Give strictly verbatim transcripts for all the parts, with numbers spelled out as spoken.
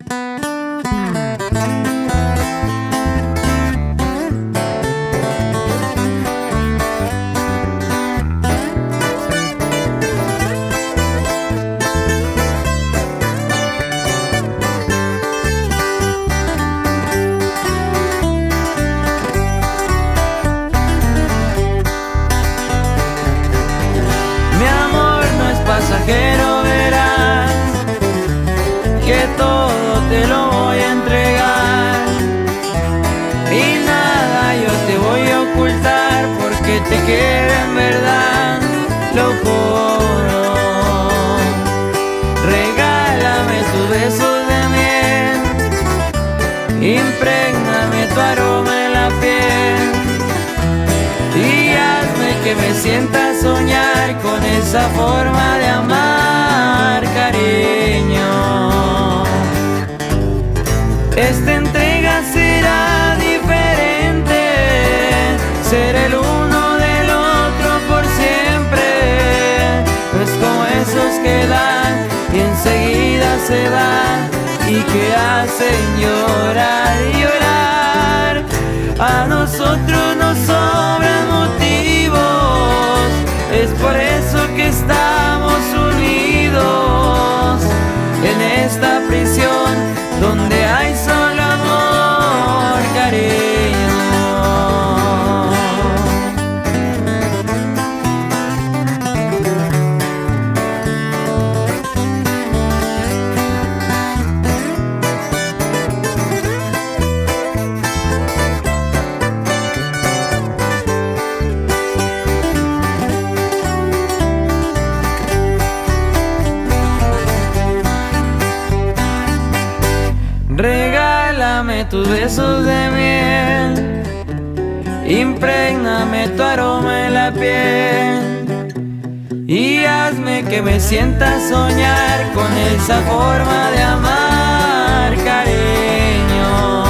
Pasajero, verás que todo te lo voy a entregar y nada yo te voy a ocultar, porque te quiero en verdad, lo juro. Regálame tus besos de miel, imprégname tu aroma en la piel y hazme que me sienta soñar con esa forma de amar, cariño. Esta entrega será diferente, ser el uno del otro por siempre. No es como esos que dan y enseguida se van y que hacen llorar y llorar. A nosotros nos sobran motivos, es por eso que estamos unidos en esta prisión donde hay solo amor, cariño. Regálame tus besos de miel, imprégname tu aroma en la piel y hazme que me sienta soñar con esa forma de amar, cariño.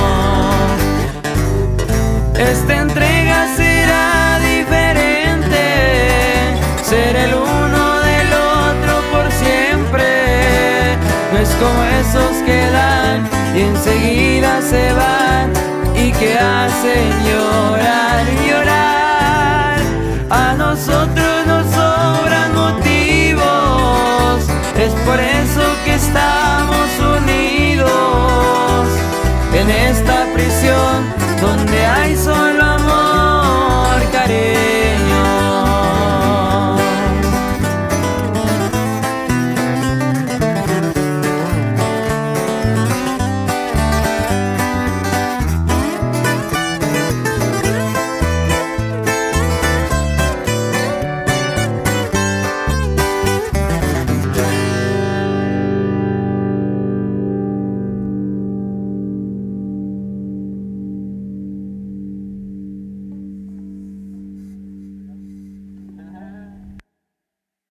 Esta entrega será diferente, ser el uno del otro por siempre. No es como esos que dan y enseguida se van y que hacen llorar.